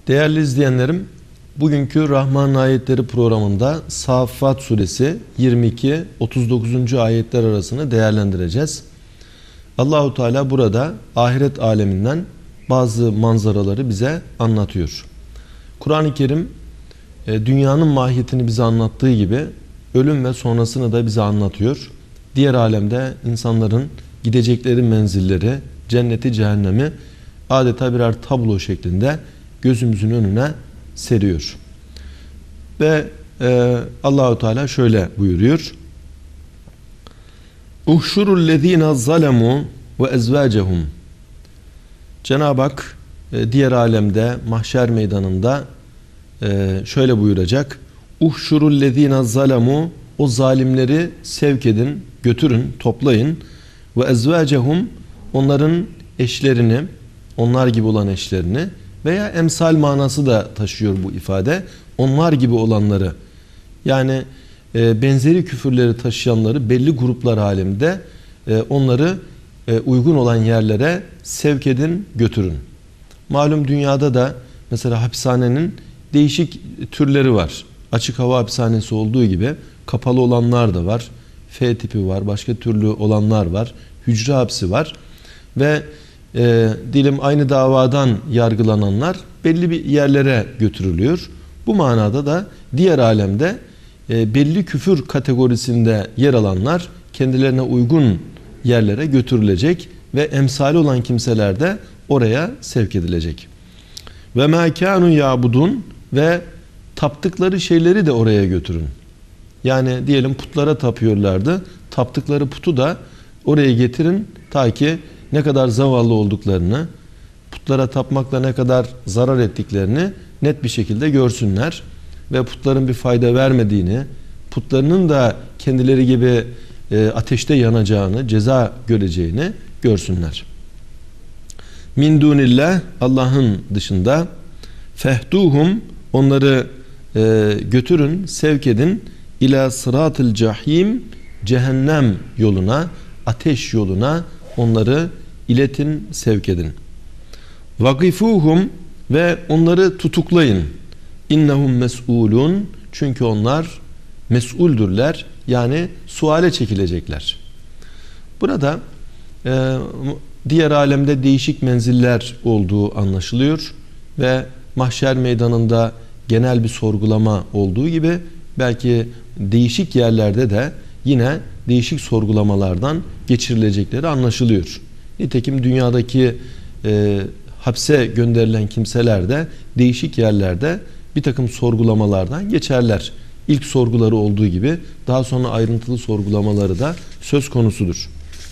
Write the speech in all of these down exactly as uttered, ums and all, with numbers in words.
Değerli izleyenlerim, bugünkü Rahman Ayetleri programında Saffat Suresi yirmi iki otuz dokuzuncu ayetler arasını değerlendireceğiz. Allahu Teala burada ahiret aleminden bazı manzaraları bize anlatıyor. Kur'an-ı Kerim dünyanın mahiyetini bize anlattığı gibi ölüm ve sonrasını da bize anlatıyor. Diğer alemde insanların gidecekleri menzilleri, cenneti, cehennemi adeta birer tablo şeklinde gözümüzün önüne seriyor. Ve e, Allahu Teala şöyle buyuruyor. Uhşurul lezine zalemu ve ezvacehum. Cenab-ı Hak e, diğer alemde mahşer meydanında e, şöyle buyuracak. Uhşurul lezine zalemu, o zalimleri sevk edin, götürün, toplayın. Ve ezvacehum, onların eşlerini, onlar gibi olan eşlerini veya emsal manası da taşıyor bu ifade. Onlar gibi olanları, yani e, benzeri küfürleri taşıyanları belli gruplar halinde e, onları e, uygun olan yerlere sevk edin, götürün. Malum dünyada da mesela hapishanenin değişik türleri var. Açık hava hapishanesi olduğu gibi kapalı olanlar da var. F tipi var, başka türlü olanlar var. Hücre hapsi var. Ve e, diyelim aynı davadan yargılananlar belli bir yerlere götürülüyor. Bu manada da diğer alemde e, belli küfür kategorisinde yer alanlar kendilerine uygun yerlere götürülecek ve emsali olan kimseler de oraya sevk edilecek. Ve mâ kânû yâbudun, ve taptıkları şeyleri de oraya götürün. Yani diyelim putlara tapıyorlardı. Taptıkları putu da oraya getirin ta ki ne kadar zavallı olduklarını, putlara tapmakla ne kadar zarar ettiklerini net bir şekilde görsünler. Ve putların bir fayda vermediğini, putlarının da kendileri gibi e, ateşte yanacağını, ceza göreceğini görsünler. Min dunillah, Allah'ın dışında, fehduhum, onları e, götürün, sevk edin, ila sıratıl cahim, cehennem yoluna, ateş yoluna onları iletin, sevk edin. Vakifuhum, ve onları tutuklayın. İnnehum mes'ulun, çünkü onlar mes'uldürler, yani suale çekilecekler. Burada e, diğer alemde değişik menziller olduğu anlaşılıyor ve mahşer meydanında genel bir sorgulama olduğu gibi belki değişik yerlerde de yine değişik sorgulamalardan geçirilecekleri anlaşılıyor. Nitekim dünyadaki e, hapse gönderilen kimseler de değişik yerlerde bir takım sorgulamalardan geçerler. İlk sorguları olduğu gibi daha sonra ayrıntılı sorgulamaları da söz konusudur.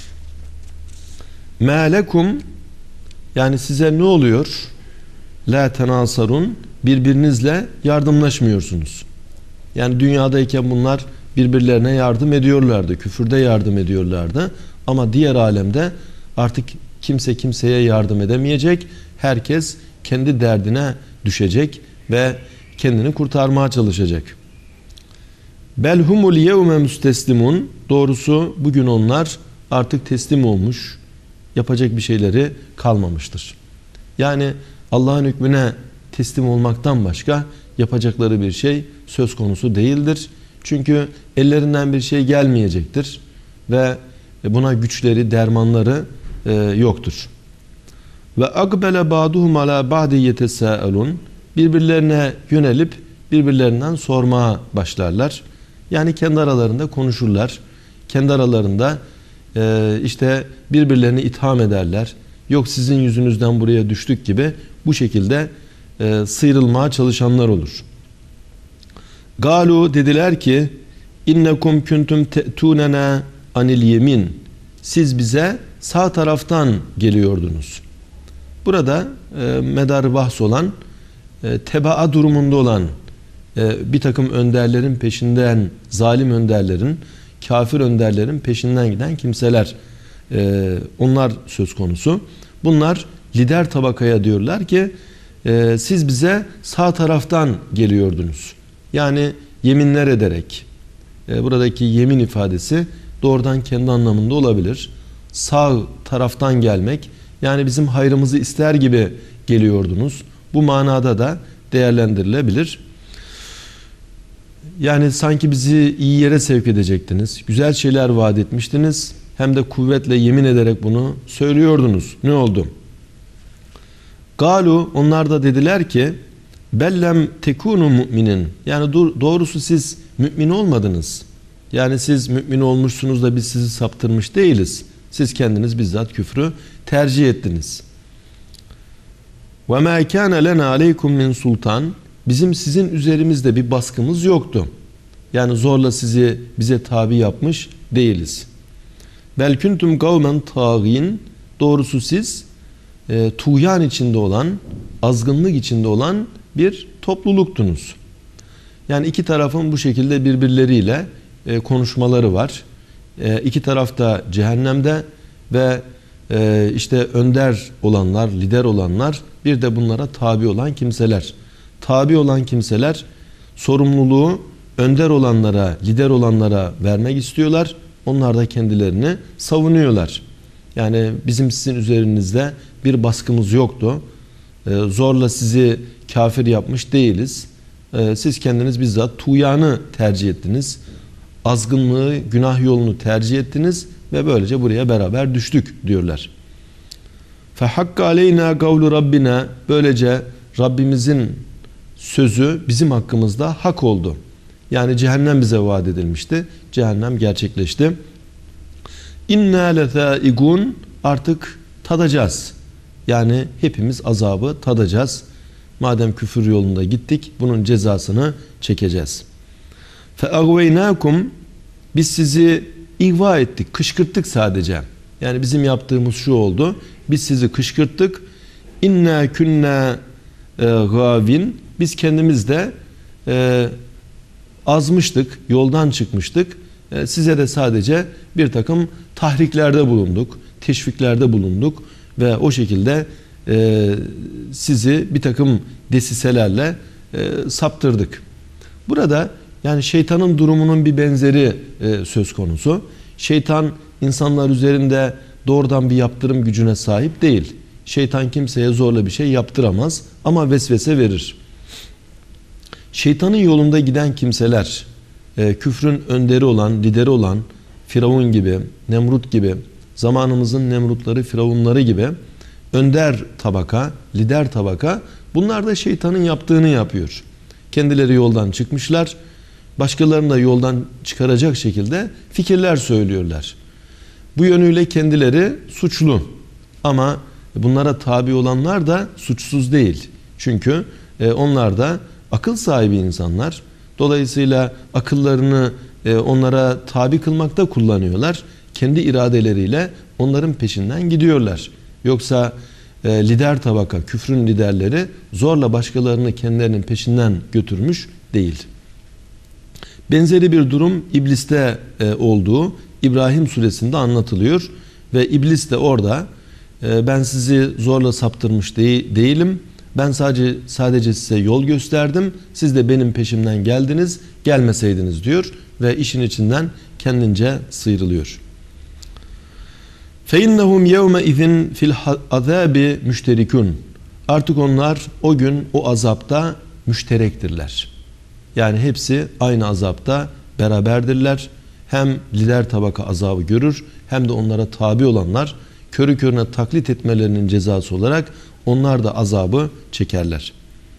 Mâlekum, yani size ne oluyor? La tenasarun, birbirinizle yardımlaşmıyorsunuz. Yani dünyadayken bunlar birbirlerine yardım ediyorlardı, küfürde yardım ediyorlardı. Ama diğer alemde artık kimse kimseye yardım edemeyecek. Herkes kendi derdine düşecek ve kendini kurtarmaya çalışacak. Belhumul yevme müsteslimun, doğrusu bugün onlar artık teslim olmuş, yapacak bir şeyleri kalmamıştır. Yani Allah'ın hükmüne teslim olmaktan başka yapacakları bir şey söz konusu değildir. Çünkü ellerinden bir şey gelmeyecektir ve buna güçleri, dermanları e, yoktur. Ve akbele ba'duhum ala ba'di yetesâelun, birbirlerine yönelip birbirlerinden sormaya başlarlar. Yani kendi aralarında konuşurlar. Kendi aralarında e, işte birbirlerini itham ederler. Yok sizin yüzünüzden buraya düştük gibi bu şekilde e, sıyrılmaya çalışanlar olur. Galu, dediler ki, innekum kuntum te'tunena anil yemin, siz bize sağ taraftan geliyordunuz. Burada e, medar bahs olan, e, tebaa durumunda olan e, bir takım önderlerin peşinden, zalim önderlerin, kafir önderlerin peşinden giden kimseler, e, onlar söz konusu. Bunlar lider tabakaya diyorlar ki, e, siz bize sağ taraftan geliyordunuz. Yani yeminler ederek, e, buradaki yemin ifadesi doğrudan kendi anlamında olabilir. Sağ taraftan gelmek, yani bizim hayrımızı ister gibi geliyordunuz. bu manada da değerlendirilebilir. Yani sanki bizi iyi yere sevk edecektiniz. Güzel şeyler vaat etmiştiniz. Hem de kuvvetle yemin ederek bunu söylüyordunuz. Ne oldu? Galu, onlar da dediler ki bellem tekunu müminin. Yani doğrusu siz mümin olmadınız. Yani siz mümin olmuşsunuz da biz sizi saptırmış değiliz. Siz kendiniz bizzat küfrü tercih ettiniz. Ve ma kana lena aleykum min sultan. Bizim sizin üzerimizde bir baskımız yoktu. Yani zorla sizi bize tabi yapmış değiliz. Bel kuntum kavmen tağin. Doğrusu siz e, tuğyan içinde olan, azgınlık içinde olan bir topluluktunuz. Yani iki tarafın bu şekilde birbirleriyle e, konuşmaları var. E, iki taraf da cehennemde ve e, işte önder olanlar, lider olanlar, bir de bunlara tabi olan kimseler. Tabi olan kimseler sorumluluğu önder olanlara, lider olanlara vermek istiyorlar. Onlar da kendilerini savunuyorlar. Yani bizim sizin üzerinizde bir baskımız yoktu. Ee, zorla sizi kafir yapmış değiliz. Ee, siz kendiniz bizzat tuğyanı tercih ettiniz. Azgınlığı, günah yolunu tercih ettiniz ve böylece buraya beraber düştük diyorlar. فَحَقَّ عَلَيْنَا قَوْلُ Rabbina. Böylece Rabbimizin sözü bizim hakkımızda hak oldu. Yani cehennem bize vaat edilmişti. Cehennem gerçekleşti. İnna lethaigun. Artık tadacağız. Yani hepimiz azabı tadacağız. Madem küfür yolunda gittik, bunun cezasını çekeceğiz. Feagveynakum. Biz sizi ihva ettik, kışkırttık sadece. Yani bizim yaptığımız şu oldu. Biz sizi kışkırttık. İnna kunna gavin. Biz kendimiz de e, azmıştık, yoldan çıkmıştık. E, size de sadece bir takım tahriklerde bulunduk, teşviklerde bulunduk ve o şekilde e, sizi bir takım desiselerle e, saptırdık. Burada yani şeytanın durumunun bir benzeri e, söz konusu. Şeytan insanlar üzerinde doğrudan bir yaptırım gücüne sahip değil. Şeytan kimseye zorla bir şey yaptıramaz ama vesvese verir. Şeytanın yolunda giden kimseler, e, küfrün önderi olan, lideri olan Firavun gibi, Nemrut gibi, zamanımızın Nemrutları, Firavunları gibi önder tabaka, lider tabaka, bunlar da şeytanın yaptığını yapıyor. Kendileri yoldan çıkmışlar, başkalarını da yoldan çıkaracak şekilde fikirler söylüyorlar. Bu yönüyle kendileri suçlu ama bunlara tabi olanlar da suçsuz değil. Çünkü e, onlar da akıl sahibi insanlar. Dolayısıyla akıllarını e, onlara tabi kılmakta kullanıyorlar. Kendi iradeleriyle onların peşinden gidiyorlar. Yoksa e, lider tabaka, küfrün liderleri zorla başkalarını kendilerinin peşinden götürmüş değil. Benzeri bir durum İblis'te e, olduğu İbrahim suresinde anlatılıyor. Ve İblis de orada e, ben sizi zorla saptırmış de değilim. Ben sadece sadece size yol gösterdim. Siz de benim peşimden geldiniz, gelmeseydiniz diyor ve işin içinden kendince sıyrılıyor. فَاِنَّهُمْ يَوْمَ اِذٍ فِي الْعَذَابِ مُشْتَرِكُونَ. Artık onlar o gün o azapta müşterektirler. Yani hepsi aynı azapta beraberdirler. Hem lider tabaka azabı görür hem de onlara tabi olanlar körü körüne taklit etmelerinin cezası olarak onlar da azabı çekerler.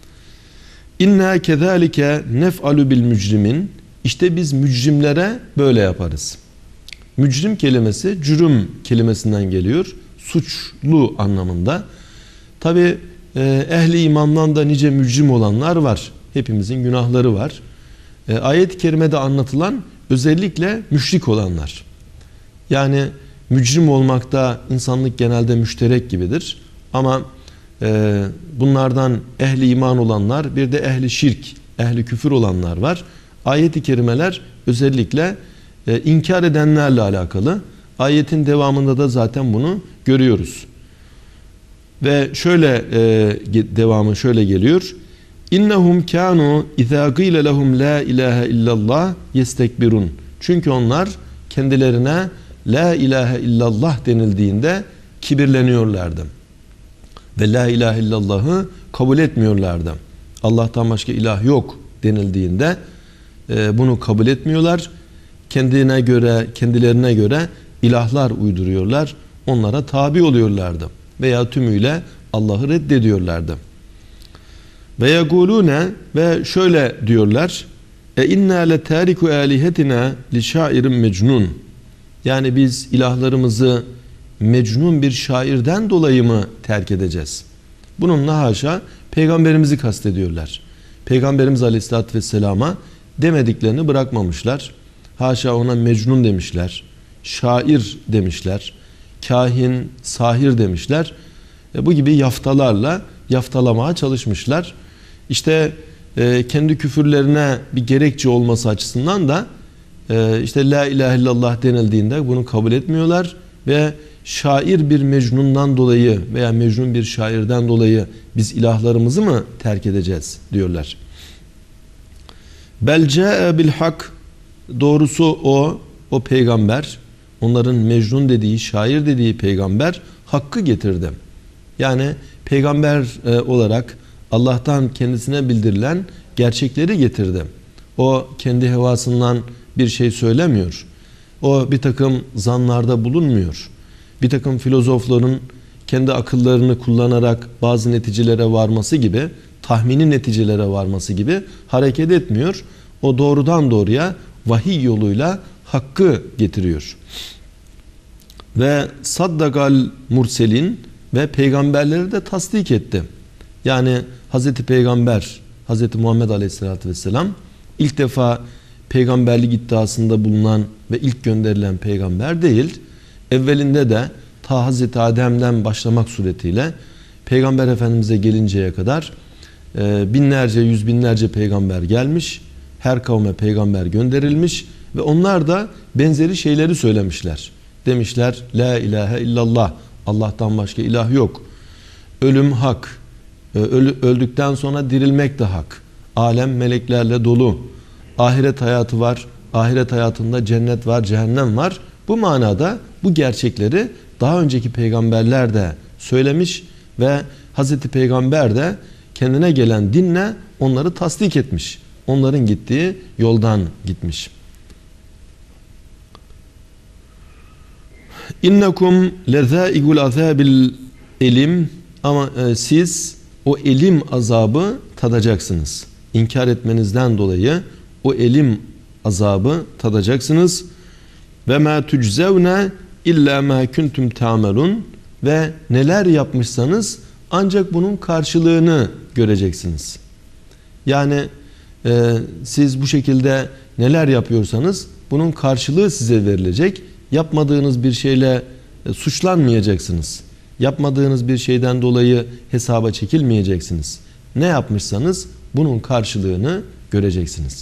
İnna kezalike nef'alu bil mücrimin. İşte biz mücrimlere böyle yaparız. Mücrim kelimesi cürüm kelimesinden geliyor. Suçlu anlamında. Tabi e, ehli imandan da nice mücrim olanlar var. Hepimizin günahları var. E, ayet-i kerimede anlatılan özellikle müşrik olanlar. Yani mücrim olmakta insanlık genelde müşterek gibidir. Ama e, bunlardan ehli iman olanlar, bir de ehli şirk, ehli küfür olanlar var. Ayet-i kerimeler özellikle e, inkar edenlerle alakalı. Ayetin devamında da zaten bunu görüyoruz. Ve şöyle e, devamı şöyle geliyor. İnnehum kanu izâ gîle lehum la ilahe illallah yestekbirun. Çünkü onlar kendilerine la ilahe illallah denildiğinde kibirleniyorlardı. ve la ilahe illallah'ı kabul etmiyorlardı. Allah'tan başka ilah yok denildiğinde e, bunu kabul etmiyorlar. Kendine göre, kendilerine göre ilahlar uyduruyorlar. Onlara tabi oluyorlardı. Veya tümüyle Allah'ı reddediyorlardı. Ve yegulune ve şöyle diyorlar. E inna le tariku alihetina li şairin mecnun. Yani biz ilahlarımızı mecnun bir şairden dolayı mı terk edeceğiz? Bununla haşa peygamberimizi kastediyorlar. Peygamberimiz Aleyhisselatü Vesselam'a demediklerini bırakmamışlar. Haşa ona mecnun demişler. Şair demişler. Kahin, sahir demişler. E bu gibi yaftalarla yaftalamaya çalışmışlar. İşte e, kendi küfürlerine bir gerekçe olması açısından da e, işte la ilahe illallah denildiğinde bunu kabul etmiyorlar ve şair bir mecnundan dolayı veya mecnun bir şairden dolayı biz ilahlarımızı mı terk edeceğiz diyorlar. Bel ca'e bil hak, doğrusu o o peygamber, onların mecnun dediği, şair dediği peygamber hakkı getirdi. Yani peygamber e, olarak Allah'tan kendisine bildirilen gerçekleri getirdi. O kendi hevasından bir şey söylemiyor. O bir takım zanlarda bulunmuyor. Bir takım filozofların kendi akıllarını kullanarak bazı neticelere varması gibi, tahmini neticelere varması gibi hareket etmiyor. O doğrudan doğruya vahiy yoluyla hakkı getiriyor. Ve saddakal murselin, ve peygamberleri de tasdik etti. Yani Hazreti Peygamber, Hazreti Muhammed Aleyhisselatü Vesselam ilk defa peygamberlik iddiasında bulunan ve ilk gönderilen peygamber değil. Evvelinde de ta Hazreti Adem'den başlamak suretiyle Peygamber Efendimiz'e gelinceye kadar binlerce, yüz binlerce peygamber gelmiş. Her kavme peygamber gönderilmiş ve onlar da benzeri şeyleri söylemişler. Demişler la ilahe illallah, Allah'tan başka ilah yok. Ölüm hak. Öldükten sonra dirilmek de hak. Alem meleklerle dolu. Ahiret hayatı var. Ahiret hayatında cennet var, cehennem var. Bu manada bu gerçekleri daha önceki peygamberler de söylemiş ve Hazreti Peygamber de kendine gelen dinle onları tasdik etmiş. Onların gittiği yoldan gitmiş. İnnekum lezâigul azâbil elim, ama e, siz o elim azabı tadacaksınız. İnkar etmenizden dolayı o elim azabı tadacaksınız. Ve mâ tujzevne illa mâ kuntum ta'melun, ve neler yapmışsanız ancak bunun karşılığını göreceksiniz. Yani e, siz bu şekilde neler yapıyorsanız bunun karşılığı size verilecek. Yapmadığınız bir şeyle e, suçlanmayacaksınız. Yapmadığınız bir şeyden dolayı hesaba çekilmeyeceksiniz. Ne yapmışsanız bunun karşılığını göreceksiniz.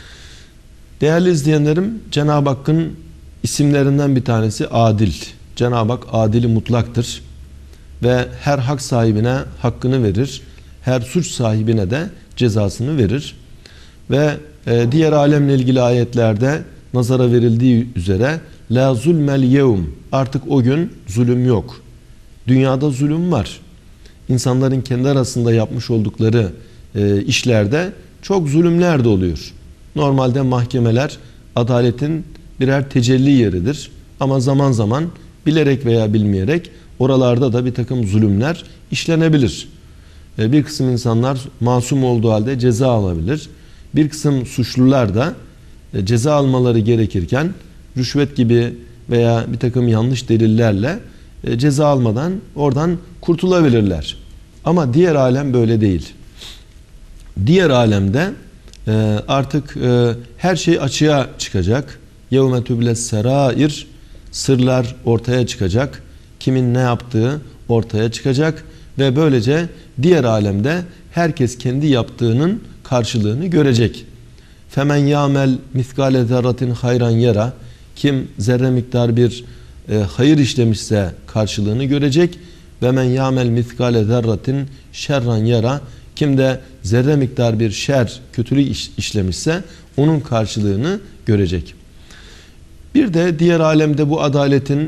Değerli izleyenlerim, Cenab-ı Hakk'ın isimlerinden bir tanesi adil. Cenab-ı Hak adili mutlaktır ve her hak sahibine hakkını verir. Her suç sahibine de cezasını verir. Ve e, diğer alemle ilgili ayetlerde nazara verildiği üzere la zulmel yevm, artık o gün zulüm yok. Dünyada zulüm var. İnsanların kendi arasında yapmış oldukları e, işlerde çok zulümler de oluyor. Normalde mahkemeler adaletin birer tecelli yeridir. Ama zaman zaman bilerek veya bilmeyerek oralarda da bir takım zulümler işlenebilir. E, bir kısım insanlar masum olduğu halde ceza alabilir. Bir kısım suçlular da e, ceza almaları gerekirken rüşvet gibi veya bir takım yanlış delillerle e, ceza almadan oradan kurtulabilirler. Ama diğer alem böyle değil. Diğer alemde e, artık e, her şey açığa çıkacak. يَوْمَ تُبْلَ السَّرَائِرِ, sırlar ortaya çıkacak. Kimin ne yaptığı ortaya çıkacak ve böylece diğer alemde herkes kendi yaptığının karşılığını görecek. فَمَنْ يَعْمَلْ مِثْقَالَ ذَرَّةٍ hayran yara, kim zerre miktar bir e, hayır işlemişse karşılığını görecek. وَمَنْ يَعْمَلْ مِثْقَالَ ذَرَّةٍ şerran yara, kim de zerre miktar bir şer, kötülük iş, işlemişse onun karşılığını görecek. Bir de diğer alemde bu adaletin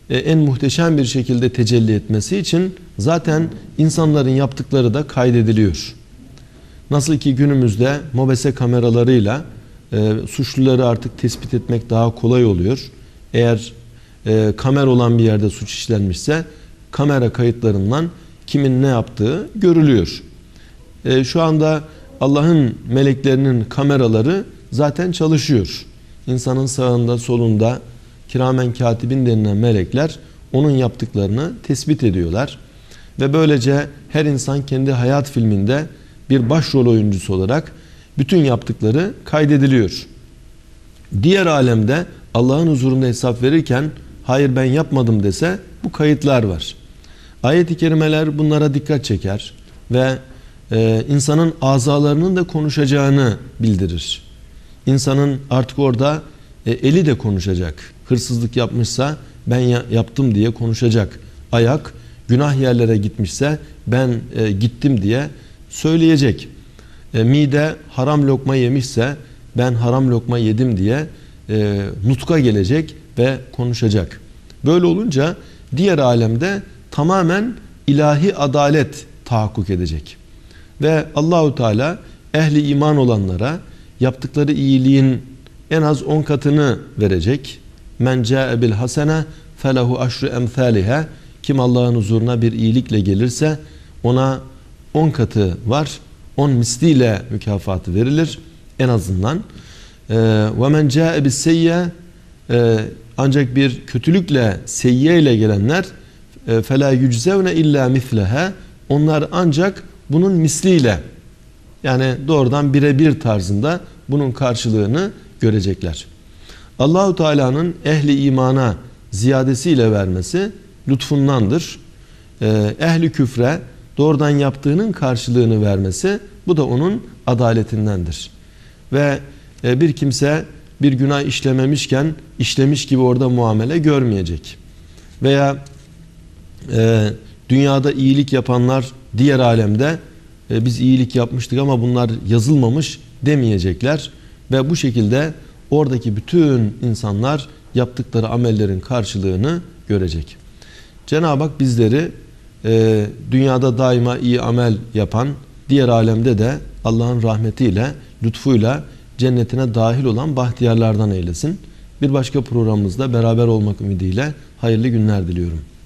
e, en muhteşem bir şekilde tecelli etmesi için zaten insanların yaptıkları da kaydediliyor. Nasıl ki günümüzde mobese kameralarıyla e, suçluları artık tespit etmek daha kolay oluyor. Eğer e, kamera olan bir yerde suç işlenmişse kamera kayıtlarından kimin ne yaptığı görülüyor. E, şu anda Allah'ın meleklerinin kameraları zaten çalışıyor. İnsanın sağında solunda kiramen katibin denilen melekler onun yaptıklarını tespit ediyorlar. Ve böylece her insan kendi hayat filminde bir başrol oyuncusu olarak bütün yaptıkları kaydediliyor. Diğer alemde Allah'ın huzurunda hesap verirken hayır ben yapmadım dese bu kayıtlar var. Ayet-i kerimeler bunlara dikkat çeker ve e, insanın azalarının da konuşacağını bildirir. İnsanın artık orada e, eli de konuşacak. Hırsızlık yapmışsa ben ya, yaptım diye konuşacak. Ayak günah yerlere gitmişse ben e, gittim diye söyleyecek. E, mide haram lokma yemişse ben haram lokma yedim diye e, nutka gelecek ve konuşacak. Böyle olunca diğer alemde tamamen ilahi adalet tahakkuk edecek. Ve Allahu Teala ehli iman olanlara yaptıkları iyiliğin en az on katını verecek. Men ca'e bil hasene felehu aşru emthaliha. Kim Allah'ın huzuruna bir iyilikle gelirse ona on katı var. on misliyle mükafatı verilir en azından. Ve men ca'e bis seyye, ancak bir kötülükle, seyye ile gelenler fela yüczevne illa misleha, onlar ancak bunun misliyle, yani doğrudan birebir tarzında bunun karşılığını görecekler. Allahu Teala'nın ehli imana ziyadesiyle vermesi lütfundandır. Ehli küfre doğrudan yaptığının karşılığını vermesi, bu da onun adaletindendir. Ve bir kimse bir günah işlememişken işlemiş gibi orada muamele görmeyecek. Veya e, dünyada iyilik yapanlar diğer alemde e, biz iyilik yapmıştık ama bunlar yazılmamış demeyecekler. Ve bu şekilde oradaki bütün insanlar yaptıkları amellerin karşılığını görecek. Cenab-ı Hak bizleri e, dünyada daima iyi amel yapan, diğer alemde de Allah'ın rahmetiyle, lütfuyla cennetine dahil olan bahtiyarlardan eylesin. Bir başka programımızda beraber olmak ümidiyle hayırlı günler diliyorum.